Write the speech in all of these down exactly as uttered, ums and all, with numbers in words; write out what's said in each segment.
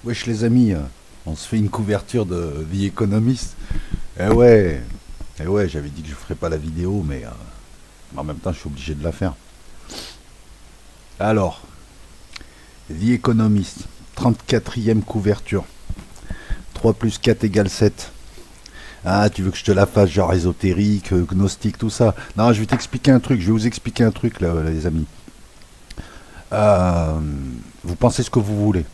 Wesh les amis, euh, on se fait une couverture de vie économiste. Eh ouais, eh ouais, j'avais dit que je ferais pas la vidéo, mais euh, en même temps je suis obligé de la faire. Alors, vie économiste, trente-quatrième couverture. trois plus quatre égale sept. Ah, tu veux que je te la fasse genre ésotérique, euh, gnostique, tout ça. Non, je vais t'expliquer un truc, je vais vous expliquer un truc là, les amis. Euh, vous pensez ce que vous voulez.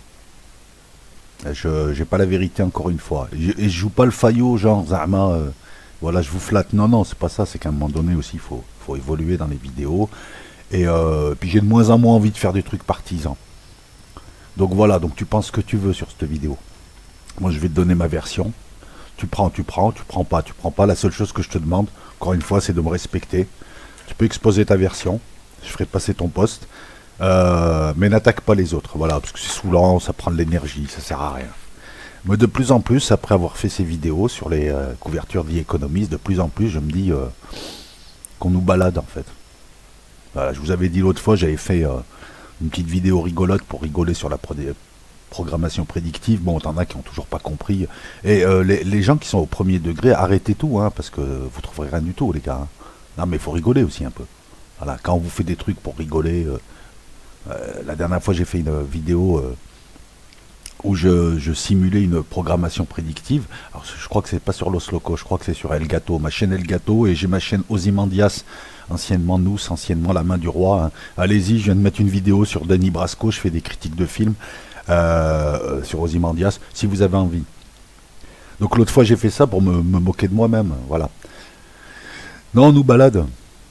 Je j'ai pas la vérité encore une fois. Et je, et je joue pas le faillot, genre Zahma, euh, voilà, je vous flatte. Non, non, c'est pas ça, c'est qu'à un moment donné aussi, il faut, faut évoluer dans les vidéos. Et euh, puis j'ai de moins en moins envie de faire des trucs partisans. Donc voilà, donc tu penses ce que tu veux sur cette vidéo. Moi je vais te donner ma version. Tu prends, tu prends, tu prends pas, tu prends pas. La seule chose que je te demande, encore une fois, c'est de me respecter. Tu peux exposer ta version. Je ferai passer ton poste. Euh, mais n'attaque pas les autres, voilà, parce que c'est saoulant, ça prend de l'énergie, ça sert à rien. Mais de plus en plus, après avoir fait ces vidéos sur les euh, couvertures vie économiste, de plus en plus, je me dis euh, qu'on nous balade en fait. Voilà, je vous avais dit l'autre fois, j'avais fait euh, une petite vidéo rigolote pour rigoler sur la pro programmation prédictive. Bon, t'en as qui n'ont toujours pas compris. Et euh, les, les gens qui sont au premier degré, arrêtez tout, hein, parce que vous trouverez rien du tout, les gars. Hein. Non, mais il faut rigoler aussi un peu. Voilà, quand on vous fait des trucs pour rigoler. Euh, Euh, la dernière fois j'ai fait une vidéo euh, où je, je simulais une programmation prédictive. Alors je crois que c'est pas sur Los Locos, je crois que c'est sur El Gato, ma chaîne El Gato, et j'ai ma chaîne Ozymandias, anciennement Nous, anciennement La Main du Roi. Hein. Allez-y, je viens de mettre une vidéo sur Denis Brasco, je fais des critiques de films euh, sur Ozymandias, si vous avez envie. Donc l'autre fois j'ai fait ça pour me, me moquer de moi-même, voilà. Non, on nous balade.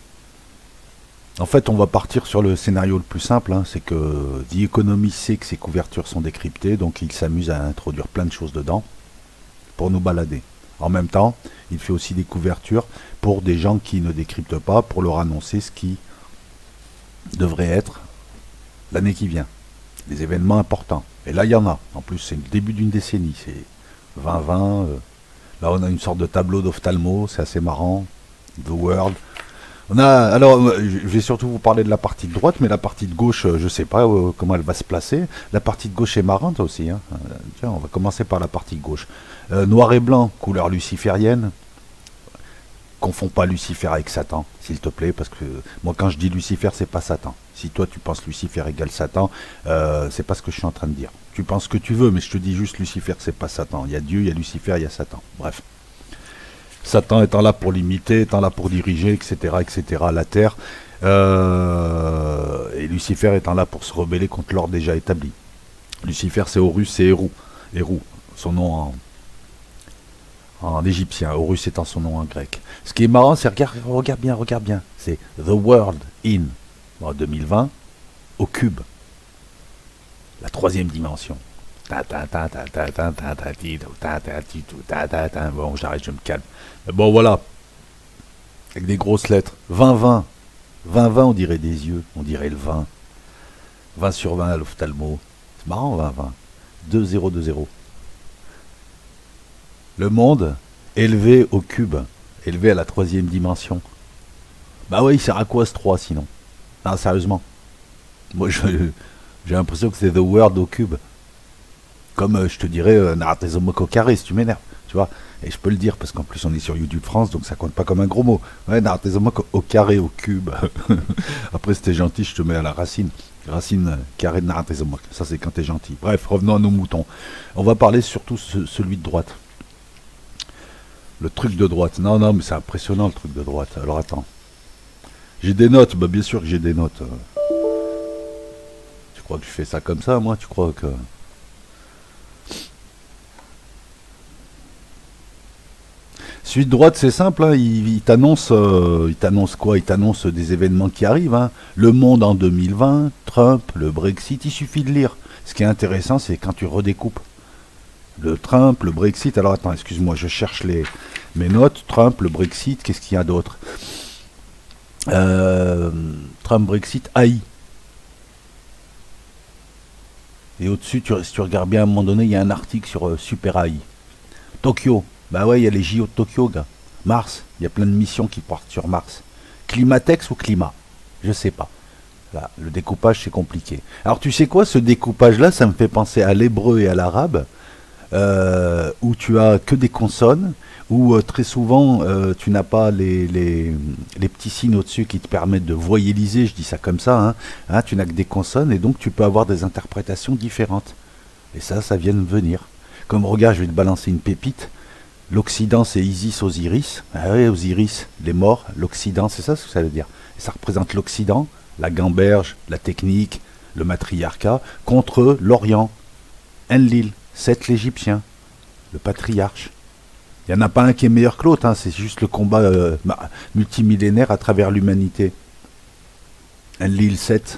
En fait, on va partir sur le scénario le plus simple, hein, c'est que The Economist sait que ses couvertures sont décryptées, donc il s'amuse à introduire plein de choses dedans pour nous balader. En même temps, il fait aussi des couvertures pour des gens qui ne décryptent pas, pour leur annoncer ce qui devrait être l'année qui vient, les événements importants. Et là, il y en a. En plus, c'est le début d'une décennie, c'est vingt vingt. Euh, là, on a une sorte de tableau d'ophtalmo, c'est assez marrant. The World. On a, alors, je vais surtout vous parler de la partie de droite, mais la partie de gauche, je ne sais pas euh, comment elle va se placer. La partie de gauche est marrante aussi. Hein. Euh, tiens, on va commencer par la partie de gauche. Euh, noir et blanc, couleur luciférienne. Confonds pas Lucifer avec Satan, s'il te plaît, parce que moi, quand je dis Lucifer, c'est pas Satan. Si toi, tu penses Lucifer égale Satan, euh, c'est pas ce que je suis en train de dire. Tu penses ce que tu veux, mais je te dis juste Lucifer, c'est pas Satan. Il y a Dieu, il y a Lucifer, il y a Satan. Bref. Satan étant là pour limiter, étant là pour diriger, et cetera, et cetera, la terre. Euh, et Lucifer étant là pour se rebeller contre l'ordre déjà établi. Lucifer, c'est Horus, c'est Hérou. Hérou, son nom en, en égyptien. Horus étant son nom en grec. Ce qui est marrant, c'est, regarde, regarde bien, regarde bien. C'est The World in, en deux mille vingt, au cube. La troisième dimension. Bon, j'arrête, je me calme. Bon, voilà. Avec des grosses lettres. vingt vingt. vingt vingt, on dirait des yeux. On dirait le vin. vingt sur vingt à l'ophtalmo. C'est marrant, vingt vingt. deux zéro deux zéro. Le monde élevé au cube. Élevé à la troisième dimension. Bah oui, il sert à quoi ce trois sinon? Non, sérieusement. Moi, je, j'ai l'impression que c'est The World au cube. Comme euh, je te dirais, euh, Naratezomok au carré, si tu m'énerves, tu vois. Et je peux le dire, parce qu'en plus on est sur YouTube France, donc ça compte pas comme un gros mot. Ouais, Naratezomok au carré, au cube. Après, si t'es gentil, je te mets à la racine. Racine euh, carré de Naratezomok. Ça, c'est quand t'es gentil. Bref, revenons à nos moutons. On va parler surtout de celui de droite. Le truc de droite. Non, non, mais c'est impressionnant, le truc de droite. Alors, attends. J'ai des notes. Bah, bien sûr que j'ai des notes. Tu crois que je fais ça comme ça, moi? Tu crois que... Celui de droite, c'est simple, hein, il, il t'annonce euh, il t'annonce quoi? Il t'annonce des événements qui arrivent. Hein. Le monde en deux mille vingt, Trump, le Brexit, il suffit de lire. Ce qui est intéressant, c'est quand tu redécoupes. Le Trump, le Brexit, alors attends, excuse-moi, je cherche les, mes notes. Trump, le Brexit, qu'est-ce qu'il y a d'autre? euh, Trump, Brexit, A I. Et au-dessus, tu, si tu regardes bien, à un moment donné, il y a un article sur euh, Super A I. Tokyo. Bah ouais, il y a les J O de Tokyo, gars. Mars, il y a plein de missions qui partent sur Mars. Climatex ou climat? Je sais pas. Là, le découpage, c'est compliqué. Alors, tu sais quoi, ce découpage-là, ça me fait penser à l'hébreu et à l'arabe, euh, où tu as que des consonnes, où euh, très souvent, euh, tu n'as pas les, les, les petits signes au-dessus qui te permettent de voyeliser, je dis ça comme ça, hein, hein, tu n'as que des consonnes, et donc tu peux avoir des interprétations différentes. Et ça, ça vient de venir. Comme, regarde, je vais te balancer une pépite. L'Occident, c'est Isis, Osiris. Ah oui, Osiris, les morts. L'Occident, c'est ça ce que ça veut dire. Et ça représente l'Occident, la gamberge, la technique, le matriarcat, contre l'Orient, Enlil, Seth l'Égyptien, le patriarche. Il n'y en a pas un qui est meilleur que l'autre, hein, c'est juste le combat euh, multimillénaire à travers l'humanité. Enlil, Seth,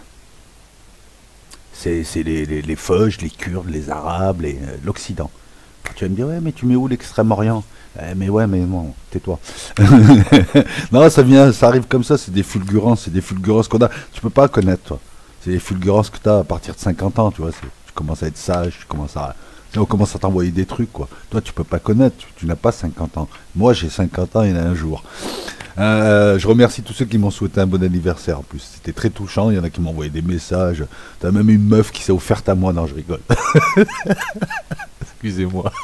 c'est les, les, les Feuges, les Kurdes, les Arabes, euh, l'Occident. Tu vas me dire, ouais, mais tu mets où l'Extrême-Orient? eh, Mais ouais, mais non, tais-toi. Non, ça vient, ça arrive comme ça, c'est des fulgurances, c'est des fulgurances qu'on a. Tu peux pas connaître, toi. C'est des fulgurances que tu as à partir de cinquante ans, tu vois. Tu commences à être sage, tu commences à... On commence à t'envoyer des trucs, quoi. Toi, tu peux pas connaître, tu, tu n'as pas cinquante ans. Moi, j'ai cinquante ans, il y en a un jour. Euh, je remercie tous ceux qui m'ont souhaité un bon anniversaire, en plus. C'était très touchant, il y en a qui m'ont envoyé des messages. T'as même une meuf qui s'est offerte à moi. Non, je rigole. Excusez-moi.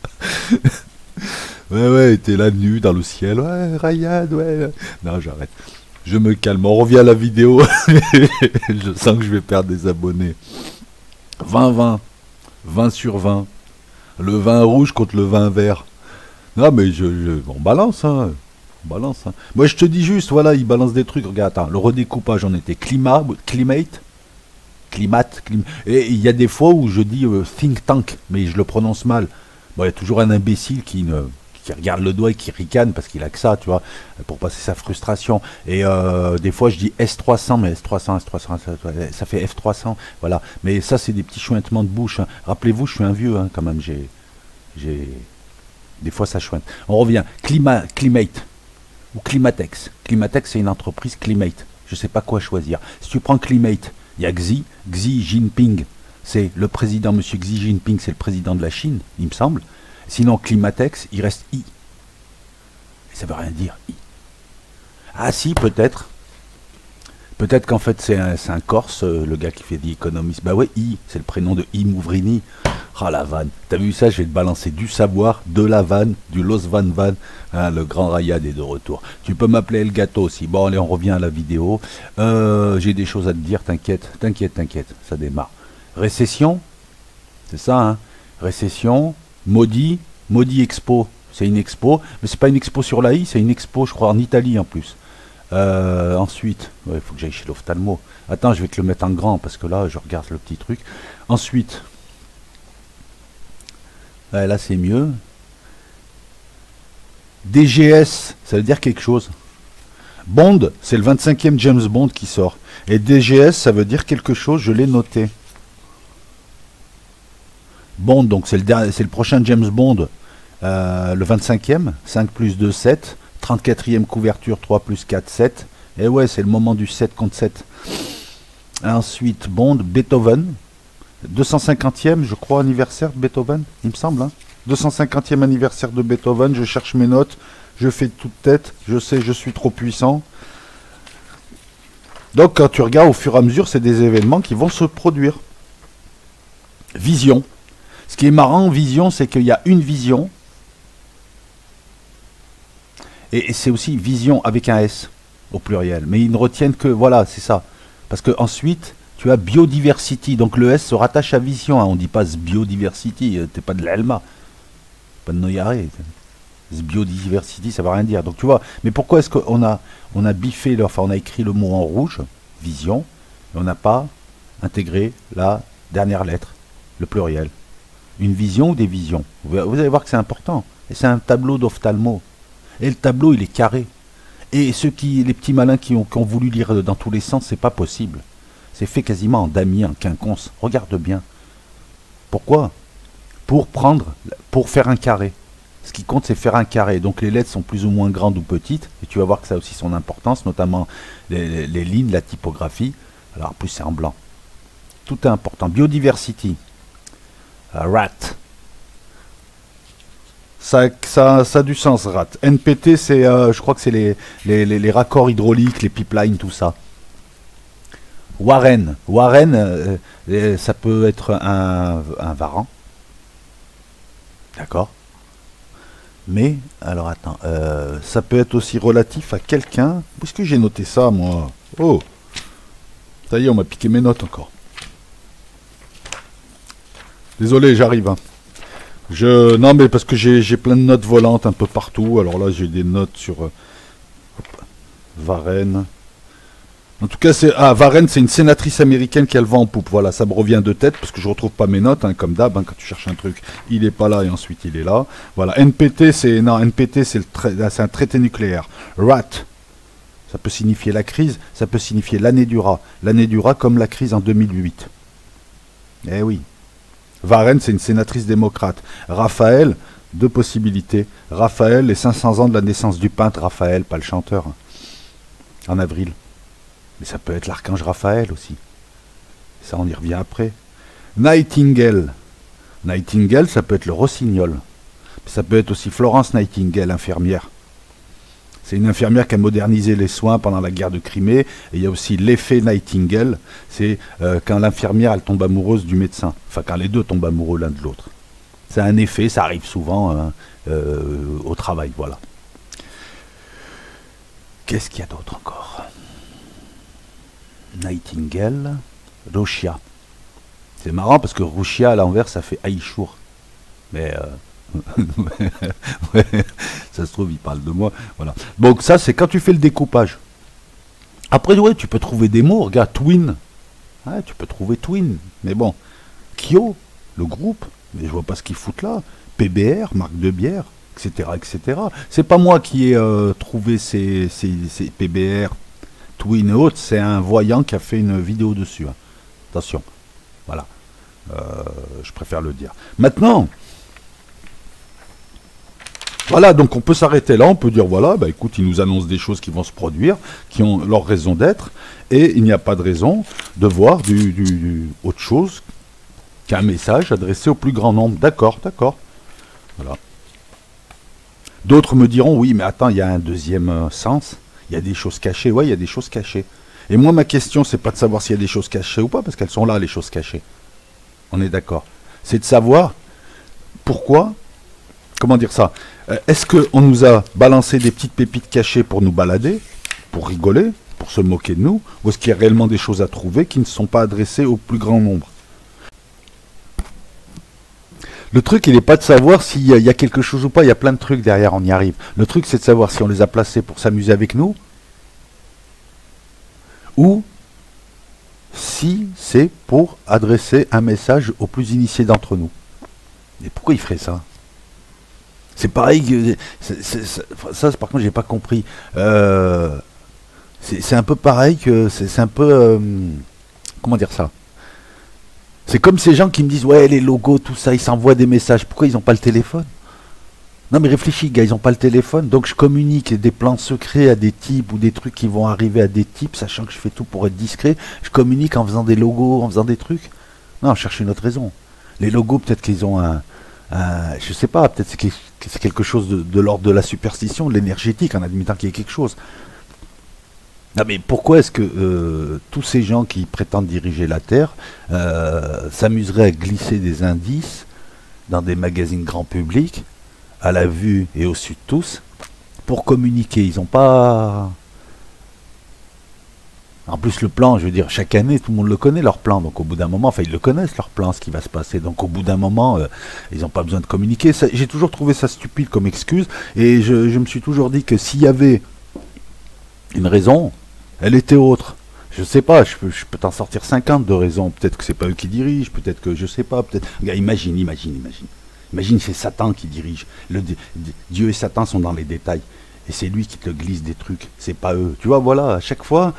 Ouais, ouais, t'es là nu dans le ciel. Ouais, Ryan, ouais. Non, j'arrête. Je me calme. On revient à la vidéo. Je sens que je vais perdre des abonnés. vingt vingt. vingt sur vingt. Le vin rouge contre le vin vert. Non, mais je, je, on balance, hein. On balance, hein. Moi, je te dis juste, voilà, il balance des trucs. Regarde, attends, le redécoupage, on était climat, climate. Climate, clim... Et il y a des fois où je dis euh, think tank, mais je le prononce mal. Bon, il y a toujours un imbécile qui, ne, qui regarde le doigt et qui ricane parce qu'il a que ça, tu vois, pour passer sa frustration. Et euh, des fois, je dis S trois cents, mais S trois cents, S trois cents, ça, ça fait F trois cents, voilà. Mais ça, c'est des petits chouintements de bouche, hein. Rappelez-vous, je suis un vieux, hein, quand même, j'ai... j'ai... Des fois, ça chouinte. On revient. Clima, Climate ou Climatex. Climatex, c'est une entreprise Climate. Je ne sais pas quoi choisir. Si tu prends Climate, il y a Xi, Xi Jinping, c'est le président, monsieur Xi Jinping, c'est le président de la Chine, il me semble. Sinon, Climatex, il reste I. Et ça veut rien dire, I. Ah si, peut-être. Peut-être qu'en fait, c'est un, un Corse, euh, le gars qui fait The Economist. Bah ouais, I, c'est le prénom de I Mouvrini. Ah la vanne. T'as vu ça? Je vais te balancer du savoir, de la vanne, du Los Van Van. Hein, le grand Rayad est de retour. Tu peux m'appeler El Gato aussi. Bon, allez, on revient à la vidéo. Euh, J'ai des choses à te dire, t'inquiète, t'inquiète, t'inquiète. Ça démarre. Récession, c'est ça, hein. Récession, maudit, maudit expo. C'est une expo, mais c'est pas une expo sur la I, c'est une expo, je crois, en Italie en plus. Euh, ensuite, il ouais, faut que j'aille chez l'ophtalmo. Attends, je vais te le mettre en grand parce que là, je regarde le petit truc. Ensuite, ouais, là c'est mieux. D G S, ça veut dire quelque chose. Bond, c'est le vingt-cinquième James Bond qui sort. Et D G S, ça veut dire quelque chose, je l'ai noté. Bond, donc c'est le, le prochain James Bond, euh, le vingt-cinquième, cinq plus deux, sept. trente-quatrième couverture, trois plus quatre, sept. Et ouais, c'est le moment du sept contre sept. Ensuite, Bond, Beethoven. deux cent cinquantième, je crois, anniversaire de Beethoven, il me semble. Hein. deux cent cinquantième anniversaire de Beethoven, je cherche mes notes, je fais toute tête, je sais, je suis trop puissant. Donc, quand tu regardes, au fur et à mesure, c'est des événements qui vont se produire. Vision. Ce qui est marrant, vision, c'est qu'il y a une vision. Et c'est aussi vision avec un S au pluriel. Mais ils ne retiennent que, voilà, c'est ça. Parce que ensuite, tu as biodiversity. Donc le S se rattache à vision. Hein. On ne dit pas biodiversity, t'es pas de l'Elma. Pas de Noyaré. Biodiversity, ça ne veut rien dire. Donc tu vois, mais pourquoi est-ce qu'on a, on a biffé, le, enfin on a écrit le mot en rouge, vision, et on n'a pas intégré la dernière lettre, le pluriel. Une vision ou des visions. Vous allez voir que c'est important. Et c'est un tableau d'ophtalmo. Et le tableau, il est carré. Et ceux qui, les petits malins qui ont, qui ont voulu lire dans tous les sens, c'est pas possible. C'est fait quasiment en damier, en quinconce. Regarde bien. Pourquoi? Pour prendre, pour faire un carré. Ce qui compte, c'est faire un carré. Donc les lettres sont plus ou moins grandes ou petites. Et tu vas voir que ça a aussi son importance, notamment les, les, les lignes, la typographie. Alors, en plus, c'est en blanc. Tout est important. Biodiversity. Uh, rat. Ça, ça, ça a du sens, rat. N P T, c'est, euh, je crois que c'est les, les, les, les raccords hydrauliques, les pipelines, tout ça. Warren. Warren, euh, euh, ça peut être un, un varan. D'accord. Mais, alors attends, euh, ça peut être aussi relatif à quelqu'un. Où est-ce que j'ai noté ça, moi? Oh, ça y est, on m'a piqué mes notes encore. Désolé, j'arrive. Hein. Je, non, mais parce que j'ai plein de notes volantes un peu partout. Alors là, j'ai des notes sur euh, Varenne. En tout cas, c'est ah, Varenne, c'est une sénatrice américaine qui a le vent en poupe. Voilà, ça me revient de tête parce que je retrouve pas mes notes, hein, comme d'hab. Hein, quand tu cherches un truc, il est pas là et ensuite il est là. Voilà, N P T, c'est non, N P T, c'est un traité nucléaire. Rat, ça peut signifier la crise, ça peut signifier l'année du rat. L'année du rat comme la crise en deux mille huit. Eh oui. Varenne, c'est une sénatrice démocrate. Raphaël, deux possibilités. Raphaël, les cinq cents ans de la naissance du peintre Raphaël, pas le chanteur, hein, en avril. Mais ça peut être l'archange Raphaël aussi. Ça, on y revient après. Nightingale. Nightingale, ça peut être le rossignol. Ça peut être aussi Florence Nightingale, infirmière. C'est une infirmière qui a modernisé les soins pendant la guerre de Crimée. Et il y a aussi l'effet Nightingale. C'est euh, quand l'infirmière, elle tombe amoureuse du médecin. Enfin, quand les deux tombent amoureux l'un de l'autre. C'est un effet, ça arrive souvent hein, euh, au travail, voilà. Qu'est-ce qu'il y a d'autre encore? Nightingale, Rochia. C'est marrant parce que Rochia à l'envers ça fait Aïchour. Mais euh, ouais, ça se trouve il parle de moi. Voilà. Donc ça c'est quand tu fais le découpage. Après ouais tu peux trouver des mots. Regarde Twin. Ouais, tu peux trouver Twin. Mais bon. Kyo, le groupe. Mais je vois pas ce qu'ils foutent là. P B R, marque de bière, et cetera et cetera. C'est pas moi qui ai euh, trouvé ces, ces, ces P B R. Twin et autres, c'est un voyant qui a fait une vidéo dessus. Hein. Attention, voilà. Euh, je préfère le dire. Maintenant, voilà, donc on peut s'arrêter là, on peut dire, voilà, bah écoute, ils nous annoncent des choses qui vont se produire, qui ont leur raison d'être, et il n'y a pas de raison de voir du, du, du autre chose qu'un message adressé au plus grand nombre. D'accord, d'accord. Voilà. D'autres me diront, oui, mais attends, il y a un deuxième euh, sens. Il y a des choses cachées, ouais, il y a des choses cachées. Et moi, ma question, c'est pas de savoir s'il y a des choses cachées ou pas, parce qu'elles sont là, les choses cachées. On est d'accord. C'est de savoir pourquoi, comment dire ça, euh, est-ce qu'on nous a balancé des petites pépites cachées pour nous balader, pour rigoler, pour se moquer de nous, ou est-ce qu'il y a réellement des choses à trouver qui ne sont pas adressées au plus grand nombre? Le truc, il n'est pas de savoir s'il y, y a quelque chose ou pas, il y a plein de trucs derrière, on y arrive. Le truc, c'est de savoir si on les a placés pour s'amuser avec nous, ou si c'est pour adresser un message aux plus initiés d'entre nous. Mais pourquoi il ferait ça? C'est pareil que... c'est, c'est, c'est, ça, par contre, j'ai pas compris. Euh, c'est un peu pareil que... C'est un peu... Euh, comment dire ça? C'est comme ces gens qui me disent, ouais, les logos, tout ça, ils s'envoient des messages. Pourquoi ils n'ont pas le téléphone? Non, mais réfléchis, gars, ils n'ont pas le téléphone. Donc, je communique des plans secrets à des types ou des trucs qui vont arriver à des types, sachant que je fais tout pour être discret. Je communique en faisant des logos, en faisant des trucs. Non, je cherche une autre raison. Les logos, peut-être qu'ils ont un... un je sais pas, peut-être que c'est quelque chose de, de l'ordre de la superstition, de l'énergétique, en admettant qu'il y ait quelque chose. Non mais pourquoi est-ce que euh, tous ces gens qui prétendent diriger la Terre euh, s'amuseraient à glisser des indices dans des magazines grand public, à la vue et au su de tous, pour communiquer? Ils n'ont pas... En plus le plan, je veux dire, chaque année, tout le monde le connaît, leur plan, donc au bout d'un moment, enfin ils le connaissent, leur plan, ce qui va se passer, donc au bout d'un moment, euh, ils n'ont pas besoin de communiquer. J'ai toujours trouvé ça stupide comme excuse, et je, je me suis toujours dit que s'il y avait une raison, elle était autre. Je sais pas, je peux, je peux t'en sortir cinquante de raisons. Peut-être que c'est pas eux qui dirigent, peut-être que je sais pas, peut-être. Regarde, imagine, imagine, imagine. Imagine, c'est Satan qui dirige. Le, Dieu et Satan sont dans les détails. Et c'est lui qui te glisse des trucs. C'est pas eux. Tu vois, voilà, à chaque fois,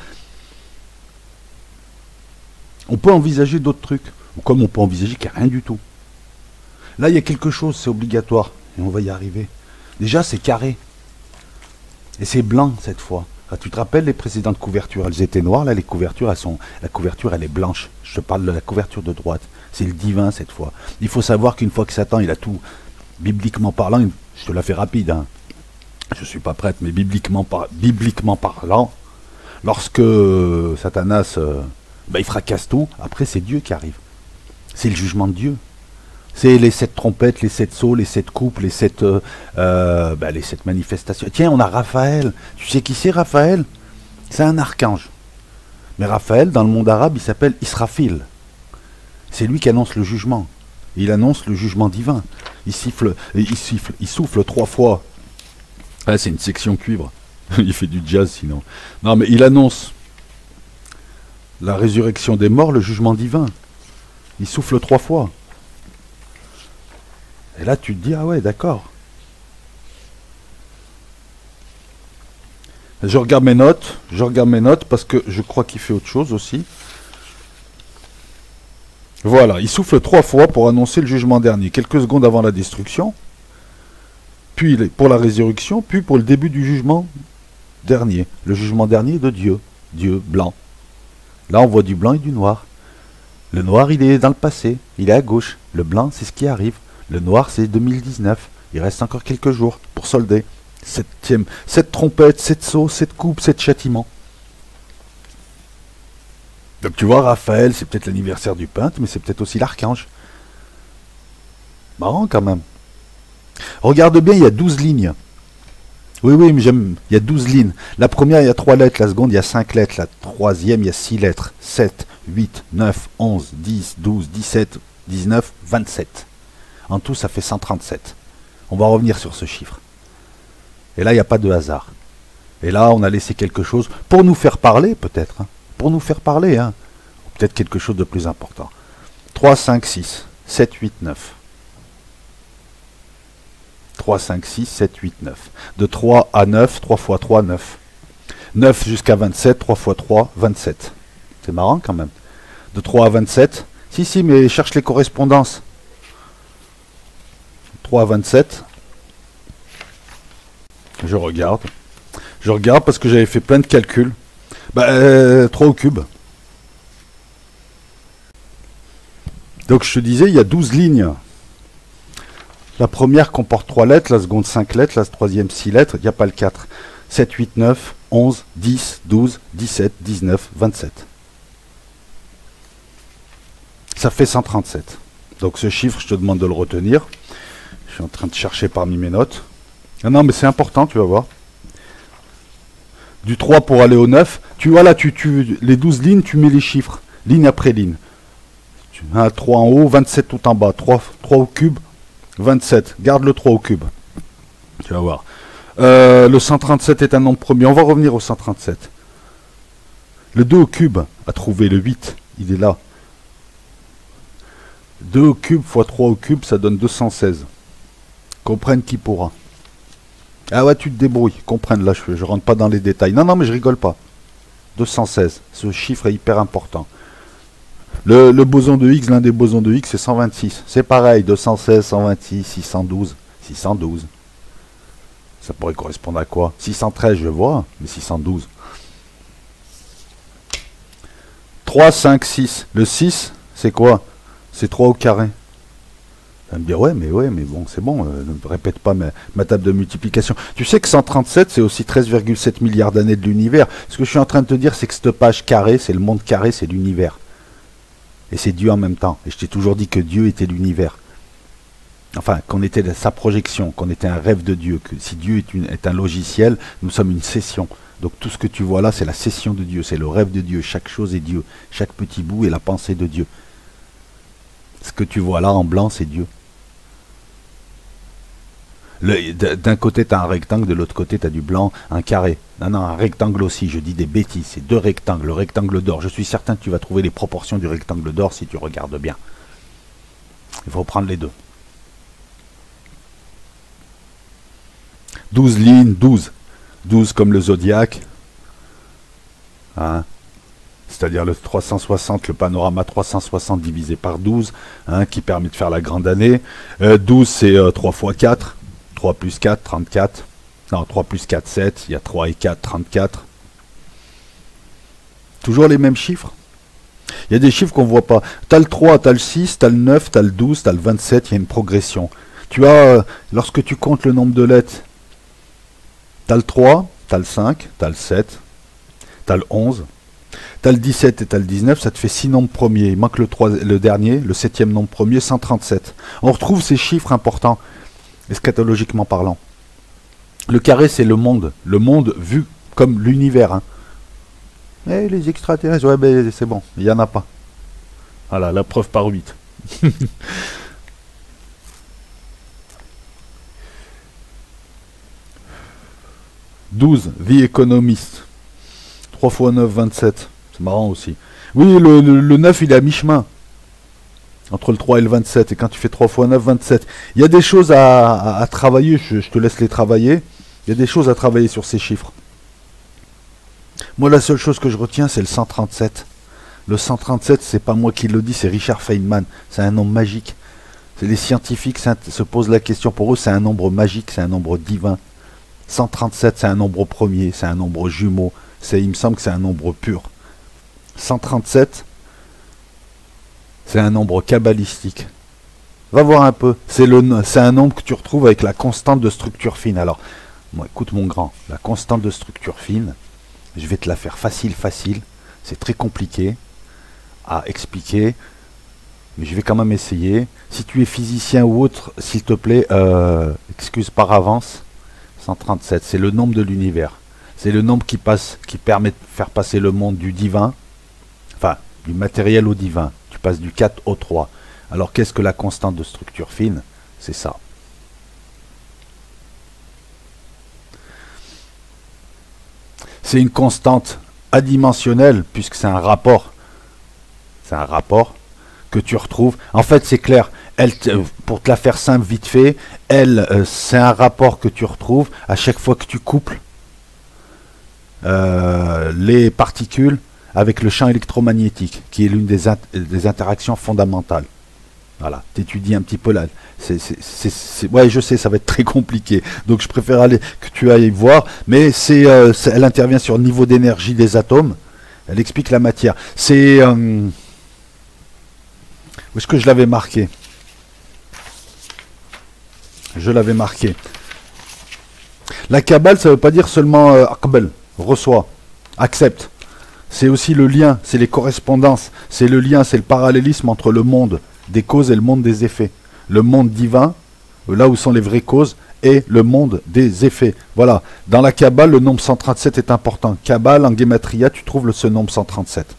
on peut envisager d'autres trucs. Ou comme on peut envisager qu'il n'y a rien du tout. Là, il y a quelque chose, c'est obligatoire. Et on va y arriver. Déjà, c'est carré. Et c'est blanc cette fois. Ah, tu te rappelles les précédentes couvertures, elles étaient noires, là les couvertures, elles sont, la couverture elle est blanche. Je te parle de la couverture de droite. C'est le divin cette fois. Il faut savoir qu'une fois que Satan il a tout, bibliquement parlant, je te la fais rapide, hein. Je suis pas prête, mais bibliquement, par, bibliquement parlant, lorsque Satanas, euh, Ben, il fracasse tout. Après, c'est Dieu qui arrive. C'est le jugement de Dieu. C'est les sept trompettes, les sept sceaux, les sept coupes, les sept, euh, euh, ben, les sept manifestations. Tiens, on a Raphaël. Tu sais qui c'est, Raphaël? C'est un archange. Mais Raphaël, dans le monde arabe, il s'appelle Israfil. C'est lui qui annonce le jugement. Il annonce le jugement divin. Il siffle, il siffle, il souffle trois fois. Ah, c'est une section cuivre. Il fait du jazz sinon. Non, mais il annonce la résurrection des morts, le jugement divin. Il souffle trois fois. Et là, tu te dis, ah ouais, d'accord. Je regarde mes notes. Je regarde mes notes parce que je crois qu'il fait autre chose aussi. Voilà, il souffle trois fois pour annoncer le jugement dernier, quelques secondes avant la destruction, puis pour la résurrection, puis pour le début du jugement dernier. Le jugement dernier de Dieu, Dieu blanc. Là, on voit du blanc et du noir. Le noir, il est dans le passé, il est à gauche. Le blanc, c'est ce qui arrive. Le noir, c'est deux mille dix-neuf. Il reste encore quelques jours pour solder. Septième, sept trompettes, sept sceaux, sept coupes, sept châtiments. Donc tu vois, Raphaël, c'est peut-être l'anniversaire du peintre, mais c'est peut-être aussi l'archange. Marrant quand même. Regarde bien, il y a douze lignes. Oui, oui, mais j'aime. Il y a douze lignes. La première, il y a trois lettres. La seconde, il y a cinq lettres. La troisième, il y a six lettres. sept, huit, neuf, onze, dix, douze, dix-sept, dix-neuf, vingt-sept. En tout, ça fait cent trente-sept. On va revenir sur ce chiffre. Et là, il n'y a pas de hasard. Et là, on a laissé quelque chose pour nous faire parler, peut-être. Hein. Pour nous faire parler, hein. Peut-être quelque chose de plus important. trois, cinq, six, sept, huit, neuf. trois, cinq, six, sept, huit, neuf. De trois à neuf, trois fois trois, neuf. neuf jusqu'à vingt-sept, trois fois trois, vingt-sept. C'est marrant quand même. De trois à vingt-sept. Si, si, mais cherche les correspondances. trois à vingt-sept. Je regarde. Je regarde parce que j'avais fait plein de calculs. Bah, euh, trois au cube. Donc je te disais, il y a douze lignes. La première comporte trois lettres, la seconde cinq lettres, la troisième six lettres, il n'y a pas le quatre. sept, huit, neuf, onze, dix, douze, dix-sept, dix-neuf, vingt-sept. Ça fait cent trente-sept. Donc ce chiffre, je te demande de le retenir. Je suis en train de chercher parmi mes notes. Ah non, mais c'est important, tu vas voir. Du trois pour aller au neuf. Tu vois là, tu, tu, les douze lignes, tu mets les chiffres. Ligne après ligne. Tu, un, trois en haut, vingt-sept tout en bas. trois, trois au cube, vingt-sept. Garde le trois au cube. Tu vas voir. Euh, le cent trente-sept est un nombre premier. On va revenir au cent trente-sept. Le deux au cube a trouvé le huit. Il est là. deux au cube fois trois au cube, ça donne deux cent seize. Comprenne qui pourra. Ah ouais, tu te débrouilles. Comprenne, là, je, je rentre pas dans les détails. Non, non, mais je rigole pas. deux cent seize. Ce chiffre est hyper important. Le, le boson de Higgs, l'un des bosons de Higgs, c'est cent vingt-six. C'est pareil, deux cent seize, cent vingt-six, six cent douze. six cent douze. Ça pourrait correspondre à quoi? six cent treize, je vois, mais six cent douze. trois, cinq, six. Le six, c'est quoi? C'est trois au carré. Ça va me dire, ouais, mais ouais, mais bon, c'est bon, euh, ne répète pas ma, ma table de multiplication. Tu sais que cent trente-sept, c'est aussi treize virgule sept milliards d'années de l'univers. Ce que je suis en train de te dire, c'est que cette page carrée, c'est le monde carré, c'est l'univers. Et c'est Dieu en même temps. Et je t'ai toujours dit que Dieu était l'univers. Enfin, qu'on était sa projection, qu'on était un rêve de Dieu, que si Dieu est, une, est un logiciel, nous sommes une session. Donc tout ce que tu vois là, c'est la session de Dieu, c'est le rêve de Dieu. Chaque chose est Dieu. Chaque petit bout est la pensée de Dieu. Ce que tu vois là en blanc, c'est Dieu. D'un côté, tu as un rectangle, de l'autre côté, tu as du blanc, un carré. Non, non, un rectangle aussi, je dis des bêtises. C'est deux rectangles, le rectangle d'or. Je suis certain que tu vas trouver les proportions du rectangle d'or si tu regardes bien. Il faut prendre les deux. douze lignes, douze. douze comme le zodiaque. Hein, c'est-à-dire le trois cent soixante, le panorama trois cent soixante divisé par douze, hein, qui permet de faire la grande année. Euh, douze, c'est euh, trois fois quatre. trois plus quatre, trente-quatre. Non, trois plus quatre, sept. Il y a trois et quatre, trente-quatre. Toujours les mêmes chiffres. Il y a des chiffres qu'on ne voit pas. Tu as le trois, tu as le six, tu as le neuf, tu as le douze, tu as le vingt-sept. Il y a une progression. Tu as, euh, lorsque tu comptes le nombre de lettres, tu as le trois, tu as le cinq, tu as le sept, tu as le onze, Tu as le dix-sept et tu as le dix-neuf, ça te fait six nombres premiers. Il manque le, trois, le dernier, le septième nombre premier, cent trente-sept. On retrouve ces chiffres importants, eschatologiquement parlant. Le carré, c'est le monde. Le monde vu comme l'univers. Hein. Eh, les extraterrestres, ouais, ben c'est bon, il n'y en a pas. Voilà, la preuve par huit. douze, vie économiste. trois fois neuf, vingt-sept. C'est marrant aussi. Oui, le, le, le neuf, il est à mi-chemin. Entre le trois et le vingt-sept. Et quand tu fais trois fois neuf, vingt-sept. Il y a des choses à, à, à travailler. Je, je te laisse les travailler. Il y a des choses à travailler sur ces chiffres. Moi, la seule chose que je retiens, c'est le cent trente-sept. Le cent trente-sept, c'est pas moi qui le dis, c'est Richard Feynman. C'est un nombre magique. Les scientifiques se posent la question. Pour eux, c'est un nombre magique, c'est un nombre divin. cent trente-sept, c'est un nombre premier, c'est un nombre jumeau. Il me semble que c'est un nombre pur. cent trente-sept, c'est un nombre kabbalistique. Va voir un peu. C'est un nombre que tu retrouves avec la constante de structure fine. Alors, moi, écoute mon grand, la constante de structure fine, je vais te la faire facile, facile. C'est très compliqué à expliquer, mais je vais quand même essayer. Si tu es physicien ou autre, s'il te plaît, euh, excuse par avance. cent trente-sept, c'est le nombre de l'univers. C'est le nombre qui passe, qui permet de faire passer le monde du divin, enfin, du matériel au divin. Tu passes du quatre au trois. Alors, qu'est-ce que la constante de structure fine? C'est ça. C'est une constante adimensionnelle, puisque c'est un rapport. C'est un rapport que tu retrouves. En fait, c'est clair. Elle, pour te la faire simple, vite fait, elle, euh, c'est un rapport que tu retrouves à chaque fois que tu couples euh, les particules avec le champ électromagnétique, qui est l'une des, int des interactions fondamentales. Voilà, tu étudies un petit peu là. C'est, c'est, c'est, c'est, ouais, je sais, ça va être très compliqué. Donc, je préfère aller que tu ailles voir. Mais c'est, euh, elle intervient sur le niveau d'énergie des atomes. Elle explique la matière. C'est... Euh, où est-ce que je l'avais marqué? Je l'avais marqué. La Kabbale, ça ne veut pas dire seulement euh, Aqbal, reçoit, accepte. C'est aussi le lien, c'est les correspondances. C'est le lien, c'est le parallélisme entre le monde des causes et le monde des effets. Le monde divin, là où sont les vraies causes, et le monde des effets. Voilà. Dans la Kabbale, le nombre cent trente-sept est important. Kabbale, en Gematria, tu trouves le, ce nombre cent trente-sept.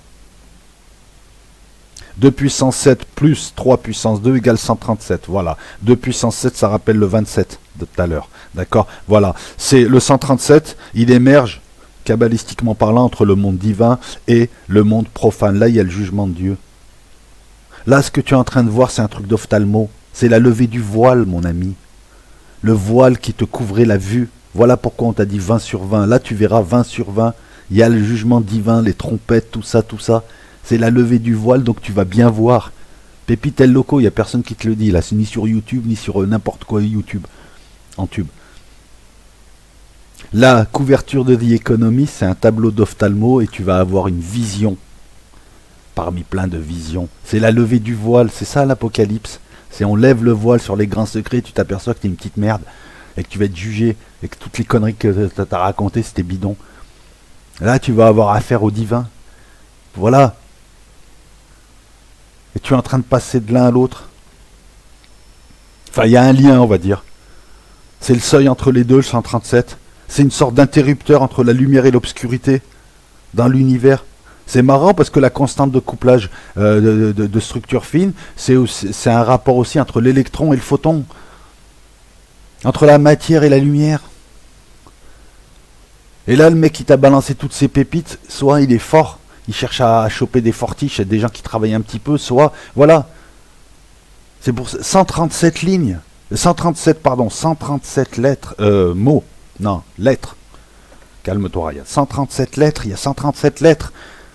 deux puissance sept plus trois puissance deux égale cent trente-sept. Voilà. deux puissance sept, ça rappelle le vingt-sept de tout à l'heure. D'accord? Voilà. C'est le cent trente-sept, il émerge, kabbalistiquement parlant, entre le monde divin et le monde profane. Là, il y a le jugement de Dieu. Là, ce que tu es en train de voir, c'est un truc d'ophtalmo. C'est la levée du voile, mon ami. Le voile qui te couvrait la vue. Voilà pourquoi on t'a dit vingt sur vingt. Là, tu verras vingt sur vingt. Il y a le jugement divin, les trompettes, tout ça, tout ça. C'est la levée du voile, donc tu vas bien voir. Pépite El Loco, il n'y a personne qui te le dit. Là, c'est ni sur YouTube, ni sur euh, n'importe quoi YouTube. En tube. La couverture de The Economist, c'est un tableau d'ophtalmo et tu vas avoir une vision. Parmi plein de visions. C'est la levée du voile, c'est ça l'Apocalypse. C'est on lève le voile sur les grands secrets, tu t'aperçois que tu es une petite merde et que tu vas être jugé et que toutes les conneries que tu as racontées, c'était bidon. Là, tu vas avoir affaire au divin. Voilà. Et tu es en train de passer de l'un à l'autre. Enfin, il y a un lien, on va dire. C'est le seuil entre les deux, le cent trente-sept. C'est une sorte d'interrupteur entre la lumière et l'obscurité dans l'univers. C'est marrant parce que la constante de couplage euh, de, de, de structure fine, c'est un rapport aussi entre l'électron et le photon. Entre la matière et la lumière. Et là, le mec qui t'a balancé toutes ces pépites, soit il est fort, il cherche à choper des fortiches, des gens qui travaillent un petit peu, soit... Voilà. C'est pour cent trente-sept lignes. cent trente-sept, pardon, cent trente-sept lettres, euh, mots. Non, lettres. Calme-toi, il y a cent trente-sept lettres, il y a cent trente-sept lettres.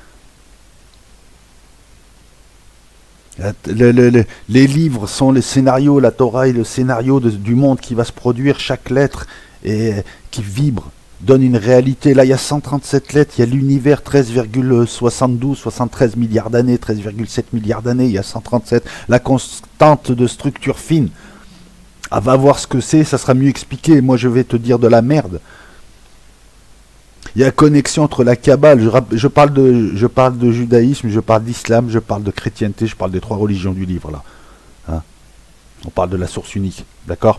Le, le, le, les livres sont les scénarios, la Torah est le scénario de, du monde qui va se produire, chaque lettre et qui vibre, donne une réalité. Là, il y a cent trente-sept lettres, il y a l'univers, treize virgule soixante-douze, soixante-treize milliards d'années, treize virgule sept milliards d'années, il y a cent trente-sept. La constante de structure fine, ah, va voir ce que c'est, ça sera mieux expliqué. Moi, je vais te dire de la merde. Il y a connexion entre la Kabbale, je, rap- je parle de, je parle de judaïsme, je parle d'islam, je parle de chrétienté, je parle des trois religions du livre là. Hein, on parle de la source unique, d'accord?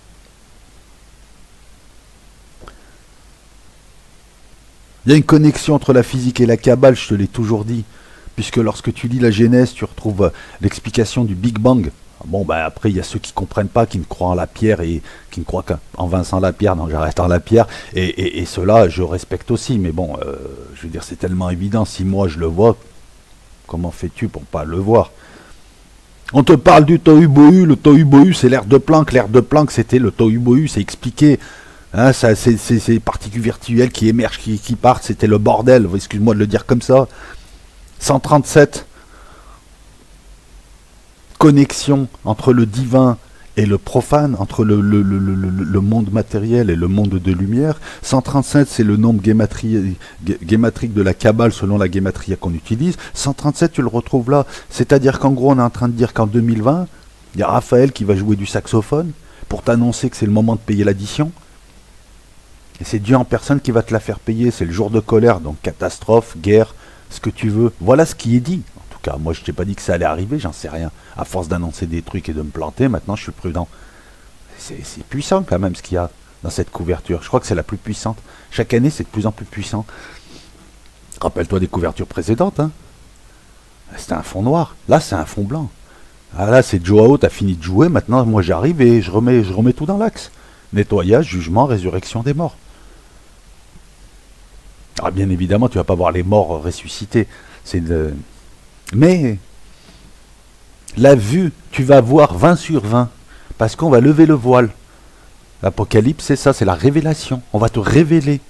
Il y a une connexion entre la physique et la Kabbale, je te l'ai toujours dit. Puisque lorsque tu lis la Genèse, tu retrouves euh, l'explication du Big Bang. Bon, ben après, il y a ceux qui ne comprennent pas, qui ne croient en la pierre et qui ne croient qu'en Vincent Lapierre. Non, j'arrête en Lapierre. Et, et, et ceux-là, je respecte aussi. Mais bon, euh, je veux dire, c'est tellement évident. Si moi, je le vois, comment fais-tu pour pas le voir? On te parle du tohu-bohu. Le tohu-bohu, c'est l'air de Planck. L'air de Planck, c'était le tohu-bohu. C'est expliqué. Hein, ça, c'est, c'est, ces particules virtuelles qui émergent, qui, qui partent. C'était le bordel. Excuse-moi de le dire comme ça. cent trente-sept. Connexion entre le divin et le profane, entre le, le, le, le, le monde matériel et le monde de lumière. cent trente-sept, c'est le nombre guématri, guématrique de la Kabbale selon la guématria qu'on utilise. cent trente-sept, tu le retrouves là. C'est-à-dire qu'en gros, on est en train de dire qu'en deux mille vingt, il y a Raphaël qui va jouer du saxophone pour t'annoncer que c'est le moment de payer l'addition. Et c'est Dieu en personne qui va te la faire payer. C'est le jour de colère, donc catastrophe, guerre, ce que tu veux. Voilà ce qui est dit. Moi, je t'ai pas dit que ça allait arriver, j'en sais rien. À force d'annoncer des trucs et de me planter, maintenant je suis prudent. C'est puissant quand même ce qu'il y a dans cette couverture. Je crois que c'est la plus puissante. Chaque année, c'est de plus en plus puissant. Rappelle-toi des couvertures précédentes. Hein. C'était un fond noir. Là, c'est un fond blanc. Ah, là, c'est Joao, t'as fini de jouer. Maintenant, moi, j'arrive et je remets, je remets tout dans l'axe. Nettoyage, jugement, résurrection des morts. Ah, bien évidemment, tu vas pas voir les morts ressuscités. C'est de... Mais la vue, tu vas voir vingt sur vingt, parce qu'on va lever le voile. L'Apocalypse, c'est ça, c'est la révélation. On va te révéler.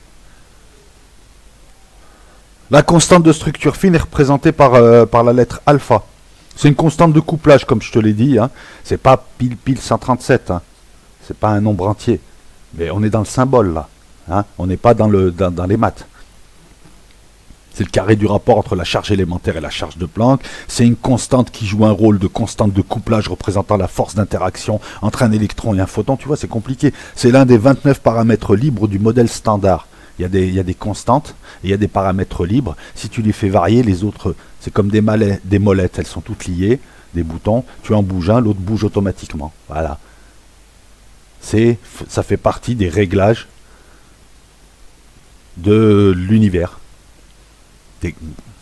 La constante de structure fine est représentée par, euh, par la lettre alpha. C'est une constante de couplage, comme je te l'ai dit. Hein. C'est pas pile pile cent trente-sept. Hein. C'est pas un nombre entier. Mais on est dans le symbole, là. Hein. On n'est pas dans, le, dans, dans les maths. C'est le carré du rapport entre la charge élémentaire et la charge de Planck. C'est une constante qui joue un rôle de constante de couplage représentant la force d'interaction entre un électron et un photon. Tu vois, c'est compliqué. C'est l'un des vingt-neuf paramètres libres du modèle standard. Il y a des, il y a des constantes et il y a des paramètres libres. Si tu les fais varier, les autres, c'est comme des, malais, des molettes. Elles sont toutes liées, des boutons. Tu en bouges un, l'autre bouge automatiquement. Voilà. C'est, ça fait partie des réglages de l'univers. Des...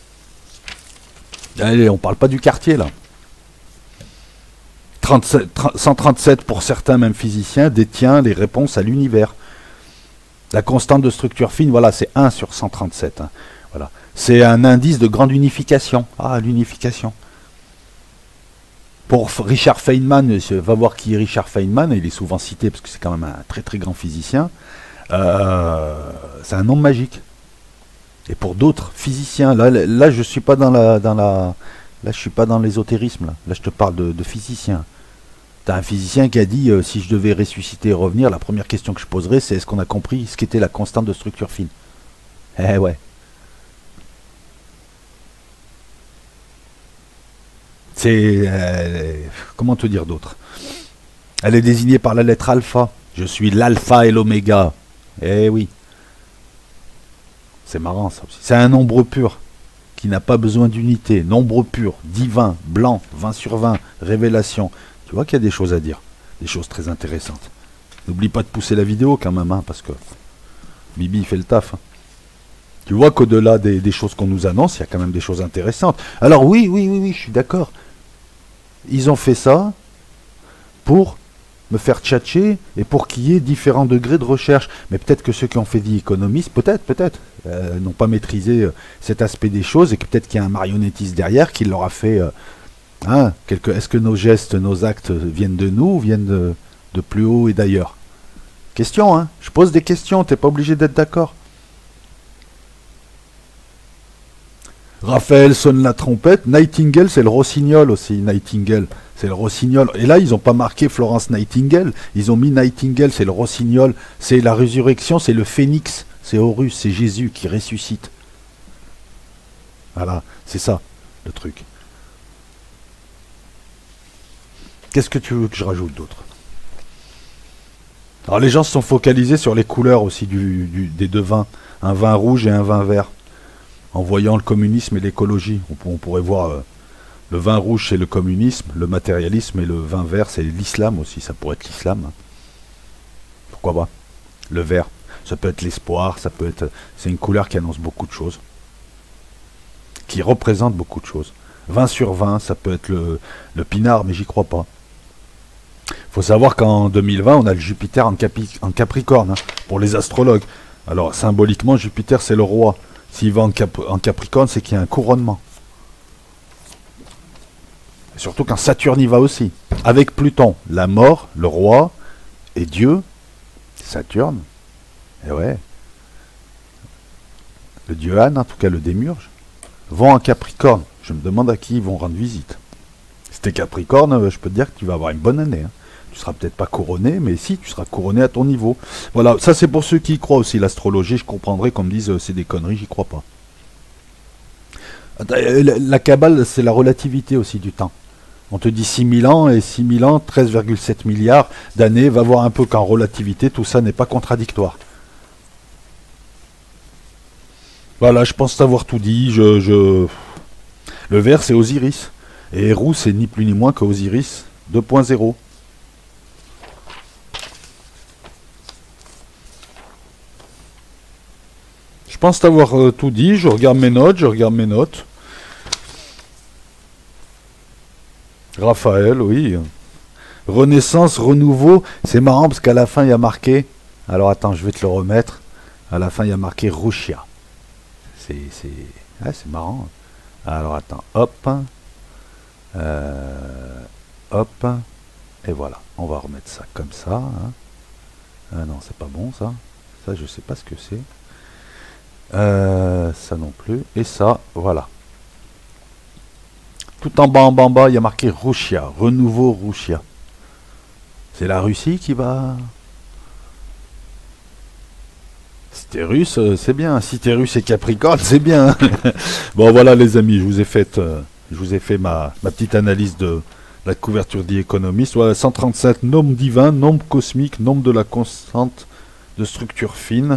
Allez, on parle pas du quartier là. trente-sept, cent trente-sept pour certains, même physiciens, détient les réponses à l'univers. La constante de structure fine, voilà, c'est un sur cent trente-sept. Hein. Voilà. C'est un indice de grande unification. Ah, l'unification. Pour Richard Feynman, va voir qui est Richard Feynman, il est souvent cité parce que c'est quand même un très très grand physicien. Euh, c'est un nom magique. Et pour d'autres physiciens, là, là je suis pas dans la, dans la, là je suis pas dans l'ésotérisme. Là. là je te parle de, de physiciens. T'as un physicien qui a dit euh, si je devais ressusciter et revenir, la première question que je poserais, c'est est-ce qu'on a compris ce qu'était la constante de structure fine. Eh ouais. C'est euh, comment te dire d'autre. Elle est désignée par la lettre alpha. Je suis l'alpha et l'oméga. Eh oui. C'est marrant ça aussi. C'est un nombre pur qui n'a pas besoin d'unité. Nombre pur, divin, blanc, vingt sur vingt, révélation. Tu vois qu'il y a des choses à dire. Des choses très intéressantes. N'oublie pas de pousser la vidéo quand même, hein, parce que Bibi il fait le taf. Hein. Tu vois qu'au-delà des, des choses qu'on nous annonce, il y a quand même des choses intéressantes. Alors oui, oui, oui, oui, je suis d'accord. Ils ont fait ça pour me faire tchatcher et pour qu'il y ait différents degrés de recherche. Mais peut-être que ceux qui ont fait The Economist, peut-être, peut-être, euh, n'ont pas maîtrisé euh, cet aspect des choses et que peut-être qu'il y a un marionnettiste derrière qui leur a fait... Euh, hein, quelque... Est-ce que nos gestes, nos actes viennent de nous ou viennent de, de plus haut et d'ailleurs? Question, hein. Je pose des questions, t'es pas obligé d'être d'accord. Raphaël sonne la trompette. Nightingale, c'est le rossignol aussi. Nightingale, c'est le rossignol. Et là, ils n'ont pas marqué Florence Nightingale. Ils ont mis Nightingale, c'est le rossignol. C'est la résurrection, c'est le phénix. C'est Horus, c'est Jésus qui ressuscite. Voilà, c'est ça, le truc. Qu'est-ce que tu veux que je rajoute d'autre? Alors, les gens se sont focalisés sur les couleurs aussi du, du, des devins. un vin rouge et un vin vert. En voyant le communisme et l'écologie, on, on pourrait voir euh, le vin rouge c'est le communisme, le matérialisme, et le vin vert c'est l'islam aussi, ça pourrait être l'islam. Pourquoi pas? Le vert, ça peut être l'espoir, ça peut être... C'est une couleur qui annonce beaucoup de choses, qui représente beaucoup de choses. vingt sur vingt, ça peut être le, le pinard, mais j'y crois pas. Faut savoir qu'en deux mille vingt, on a le Jupiter en, capi, en Capricorne, hein, pour les astrologues. Alors, symboliquement, Jupiter, c'est le roi. S'il va en, cap, en Capricorne, c'est qu'il y a un couronnement. Et surtout quand Saturne y va aussi. Avec Pluton, la mort, le roi, et Dieu, Saturne. Et ouais. Le dieu Anne, en tout cas le démiurge, vont en Capricorne. Je me demande à qui ils vont rendre visite. Si t'es Capricorne, je peux te dire que tu vas avoir une bonne année. Hein. Tu seras peut-être pas couronné, mais si, tu seras couronné à ton niveau. Voilà, ça c'est pour ceux qui y croient aussi. L'astrologie, je comprendrais qu'on me dise euh, c'est des conneries, j'y crois pas. La, la Kabbale, c'est la relativité aussi du temps. On te dit six mille ans, et six mille ans, treize virgule sept milliards d'années. Va voir un peu qu'en relativité, tout ça n'est pas contradictoire. Voilà, je pense t'avoir tout dit. Je, je... Le vert, c'est Osiris. Et Héros, c'est ni plus ni moins que Osiris deux point zéro. Je pense t'avoir euh, tout dit. Je regarde mes notes, je regarde mes notes. Raphaël, oui. Renaissance, renouveau. C'est marrant parce qu'à la fin, il y a marqué... Alors attends, je vais te le remettre. À la fin, il y a marqué Rushia. C'est ah, c'est marrant. Alors attends, hop. Euh, hop. Et voilà. On va remettre ça comme ça. Hein. Ah non, c'est pas bon ça. Ça, je sais pas ce que c'est. Euh, ça non plus. Et ça, voilà. Tout en bas, en bas, en bas, il y a marqué Rushia. Renouveau Rushia. C'est la Russie qui va... Si t'es russe, euh, c'est bien. Si t'es russe et Capricorne, c'est bien. Bon, voilà les amis, je vous ai fait, euh, je vous ai fait ma, ma petite analyse de la couverture The Economist. Voilà, cent trente-sept, nombre divin, nombre cosmique, nombre de la constante de structure fine.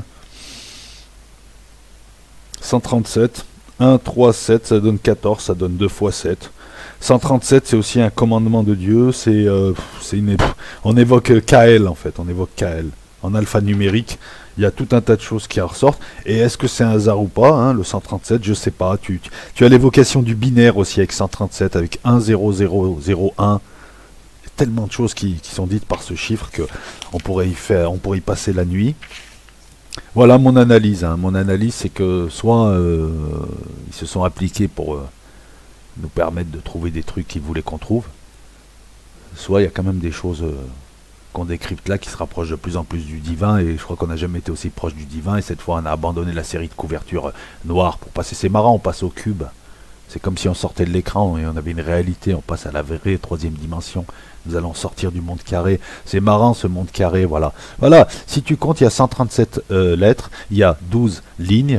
cent trente-sept, un, trois, sept, ça donne quatorze, ça donne deux fois sept. cent trente-sept, c'est aussi un commandement de Dieu, c'est euh, une... On évoque K L en fait, on évoque K L. En alphanumérique, il y a tout un tas de choses qui en ressortent. Et est-ce que c'est un hasard ou pas, hein, le cent trente-sept, je sais pas. Tu, tu, tu as l'évocation du binaire aussi avec cent trente-sept, avec un zéro zéro zéro un. Il y a tellement de choses qui, qui sont dites par ce chiffre que on pourrait y faire, on pourrait y passer la nuit. Voilà mon analyse. Hein. Mon analyse, c'est que soit euh, ils se sont appliqués pour euh, nous permettre de trouver des trucs qu'ils voulaient qu'on trouve, soit il y a quand même des choses... Euh, qu'on décrypte là, qui se rapproche de plus en plus du divin, et je crois qu'on n'a jamais été aussi proche du divin, et cette fois on a abandonné la série de couvertures noires pour passer, c'est marrant, on passe au cube, c'est comme si on sortait de l'écran et on avait une réalité, on passe à la vraie troisième dimension, nous allons sortir du monde carré, c'est marrant ce monde carré, voilà, voilà, si tu comptes, il y a cent trente-sept euh, lettres, il y a douze lignes,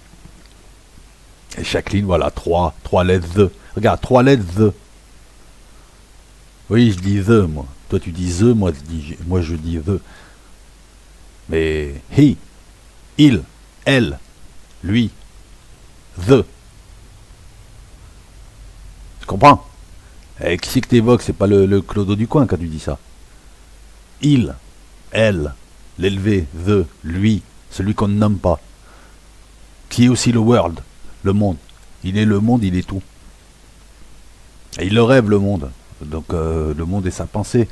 et chaque ligne, voilà, trois, trois lettres the, regarde, trois lettres the, oui, je dis the, moi. Toi tu dis the, moi je dis, moi je dis the. Mais he, il, elle, lui, the. Tu comprends? Et qui c'est que t'évoques? C'est pas le, le clodo du coin quand tu dis ça. Il, elle, l'élevé, the, lui, celui qu'on ne nomme pas. Qui est aussi le world, le monde. Il est le monde, il est tout. Et il le rêve le monde. Donc euh, le monde est sa pensée.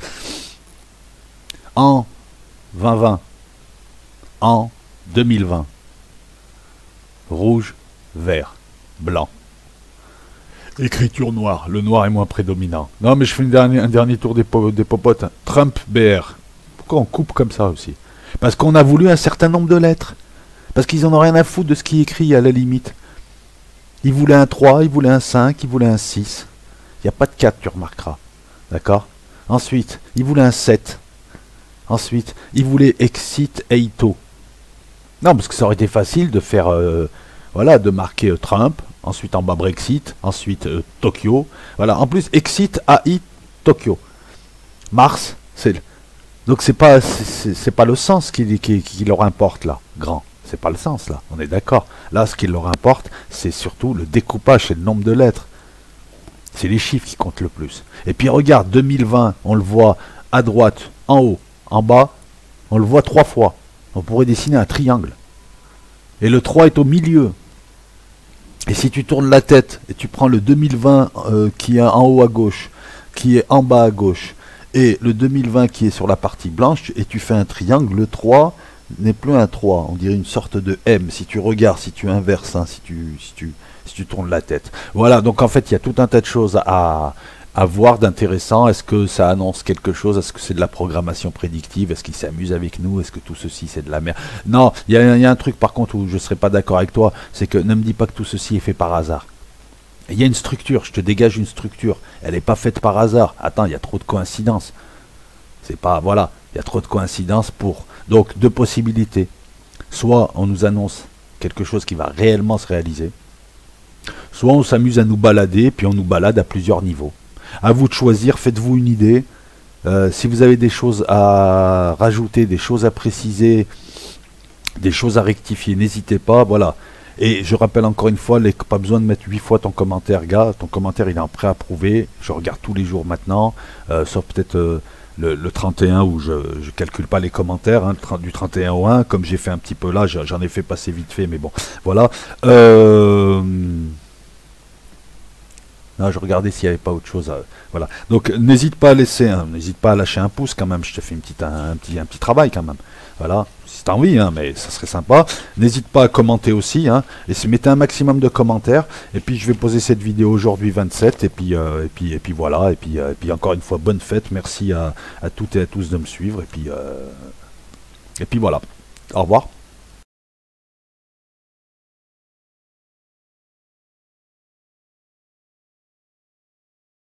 En vingt vingt, en deux mille vingt, rouge, vert, blanc. Écriture noire, le noir est moins prédominant. Non mais je fais une dernière, un dernier tour des, po des popotes. Trump B R. Pourquoi on coupe comme ça aussi? Parce qu'on a voulu un certain nombre de lettres. Parce qu'ils en ont rien à foutre de ce qui est écrit à la limite. Ils voulaient un trois, ils voulaient un cinq, ils voulaient un six. Il n'y a pas de quatre, tu remarqueras. D'accord? Ensuite, il voulait un sept. Ensuite, il voulait Exit Eito. Non, parce que ça aurait été facile de faire... Euh, voilà, de marquer euh, Trump. Ensuite, en bas, Brexit. Ensuite, euh, Tokyo. Voilà, en plus, Exit A I Tokyo. Mars, c'est... Donc, c'est pas, c'est pas le sens qui, qui, qui leur importe, là. Grand. C'est pas le sens là, on est d'accord. Là, ce qui leur importe, c'est surtout le découpage, c'est le nombre de lettres. C'est les chiffres qui comptent le plus. Et puis regarde, deux mille vingt, on le voit à droite, en haut, en bas, on le voit trois fois. On pourrait dessiner un triangle. Et le trois est au milieu. Et si tu tournes la tête et tu prends le deux mille vingt euh, qui est en haut à gauche, qui est en bas à gauche, et le deux mille vingt qui est sur la partie blanche, et tu fais un triangle, le trois n'est plus un trois, on dirait une sorte de M. Si tu regardes, si tu inverses, hein, si, tu, si, tu, si tu tournes la tête. Voilà, donc en fait, il y a tout un tas de choses à, à voir d'intéressant. Est-ce que ça annonce quelque chose? Est-ce que c'est de la programmation prédictive? Est-ce qu'ils s'amusent avec nous? Est-ce que tout ceci, c'est de la merde? Non, il y, y a un truc par contre où je ne serais pas d'accord avec toi, c'est que ne me dis pas que tout ceci est fait par hasard. Il y a une structure, je te dégage une structure. Elle n'est pas faite par hasard. Attends, il y a trop de coïncidences. C'est pas, voilà, il y a trop de coïncidences pour... Donc, deux possibilités. Soit on nous annonce quelque chose qui va réellement se réaliser, soit on s'amuse à nous balader, puis on nous balade à plusieurs niveaux. À vous de choisir, faites-vous une idée. Euh, si vous avez des choses à rajouter, des choses à préciser, des choses à rectifier, n'hésitez pas, voilà. Et je rappelle encore une fois, les, pas besoin de mettre huit fois ton commentaire, gars. Ton commentaire, il est en préapprouvé. Je regarde tous les jours maintenant, euh, sauf peut-être... Euh, Le, le trente et un où je ne calcule pas les commentaires, hein, du trente et un au un, comme j'ai fait un petit peu là, j'en ai fait passer vite fait, mais bon, voilà. Euh... Non, je regardais s'il n'y avait pas autre chose. À... Voilà. Donc n'hésite pas à laisser, hein, n'hésite pas à lâcher un pouce quand même, je te fais une petite, un, un, petit, un petit travail quand même. Voilà, si t'as envie, hein, mais ça serait sympa. N'hésite pas à commenter aussi, hein, et mettez un maximum de commentaires. Et puis je vais poser cette vidéo aujourd'hui vingt-sept, et puis, euh, et puis, et puis voilà, et puis, euh, et puis encore une fois, bonne fête, merci à, à toutes et à tous de me suivre, et puis, euh, et puis voilà. Au revoir.